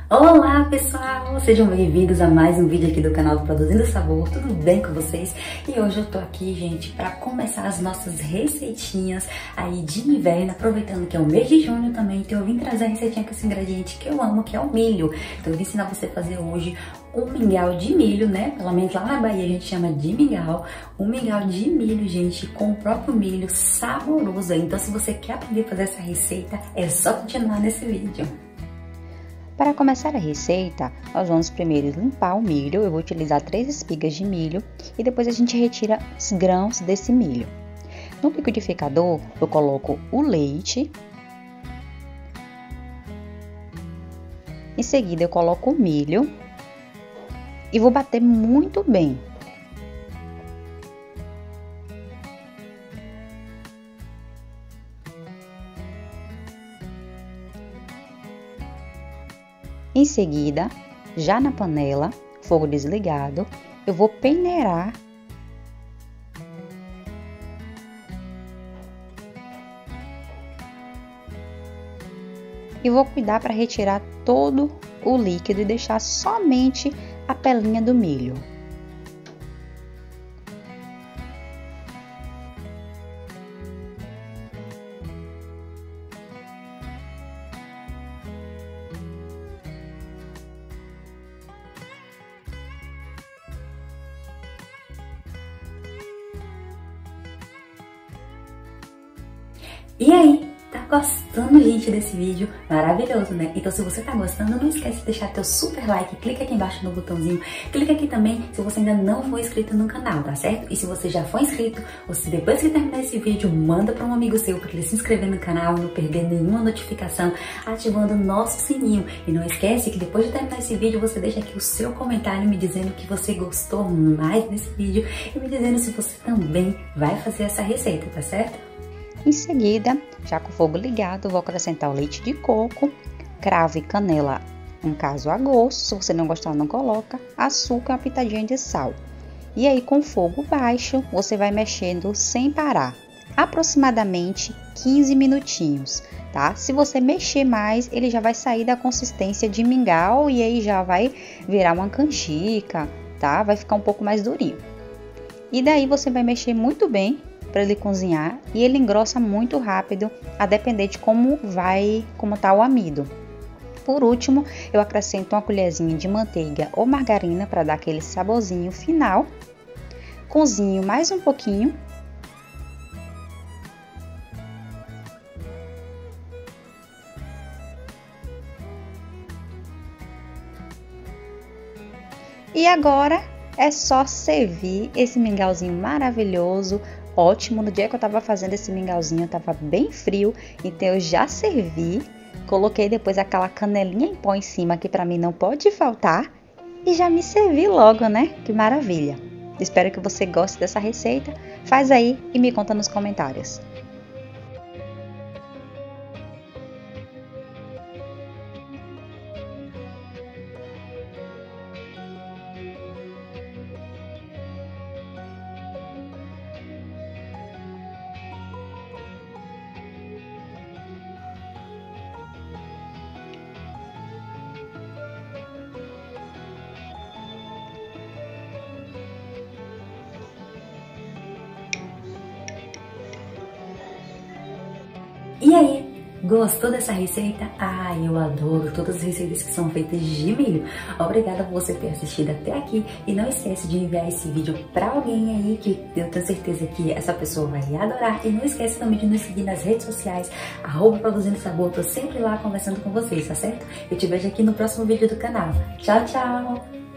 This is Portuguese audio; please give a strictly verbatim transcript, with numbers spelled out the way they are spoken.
Olá pessoal, sejam bem-vindos a mais um vídeo aqui do canal Produzindo Sabor, tudo bem com vocês? E hoje eu tô aqui, gente, para começar as nossas receitinhas aí de inverno, aproveitando que é o mês de junho também, então eu vim trazer a receitinha com esse ingrediente que eu amo, que é o milho. Então eu vim ensinar você a fazer hoje um mingau de milho, né? Pelo menos lá na Bahia a gente chama de mingau, um mingau de milho, gente, com o próprio milho saboroso. Então se você quer aprender a fazer essa receita, é só continuar nesse vídeo. Para começar a receita, nós vamos primeiro limpar o milho. Eu vou utilizar três espigas de milho e depois a gente retira os grãos desse milho. No liquidificador, eu coloco o leite. Em seguida, eu coloco o milho e vou bater muito bem. Em seguida, já na panela, fogo desligado, eu vou peneirar e vou cuidar para retirar todo o líquido e deixar somente a pelinha do milho. E aí, tá gostando, gente, desse vídeo? Maravilhoso, né? Então se você tá gostando, não esquece de deixar teu super like, clica aqui embaixo no botãozinho, clica aqui também se você ainda não for inscrito no canal, tá certo? E se você já for inscrito, ou se depois que terminar esse vídeo, manda para um amigo seu para ele se inscrever no canal, não perder nenhuma notificação, ativando o nosso sininho. E não esquece que depois de terminar esse vídeo, você deixa aqui o seu comentário me dizendo que você gostou mais desse vídeo e me dizendo se você também vai fazer essa receita, tá certo? Em seguida, já com o fogo ligado, vou acrescentar o leite de coco, cravo e canela, um caso a gosto. Se você não gostar, não coloca. Açúcar, uma pitadinha de sal. E aí, com fogo baixo, você vai mexendo sem parar, aproximadamente quinze minutinhos, tá? Se você mexer mais, ele já vai sair da consistência de mingau e aí já vai virar uma canjica, tá? Vai ficar um pouco mais durinho. E daí você vai mexer muito bem para ele cozinhar e ele engrossa muito rápido, a depender de como vai, como tá o amido. Por último, eu acrescento uma colherzinha de manteiga ou margarina para dar aquele saborzinho final. Cozinho mais um pouquinho. E agora é só servir esse mingauzinho maravilhoso. Ótimo, no dia que eu tava fazendo esse mingauzinho, tava bem frio, então eu já servi, coloquei depois aquela canelinha em pó em cima, que pra mim não pode faltar, e já me servi logo, né? Que maravilha! Espero que você goste dessa receita, faz aí e me conta nos comentários. E aí, gostou dessa receita? Ah, eu adoro todas as receitas que são feitas de milho. Obrigada por você ter assistido até aqui e não esquece de enviar esse vídeo pra alguém aí que eu tenho certeza que essa pessoa vai adorar. E não esquece também de nos seguir nas redes sociais, arroba Produzindo Sabor, tô sempre lá conversando com vocês, tá certo? Eu te vejo aqui no próximo vídeo do canal. Tchau, tchau!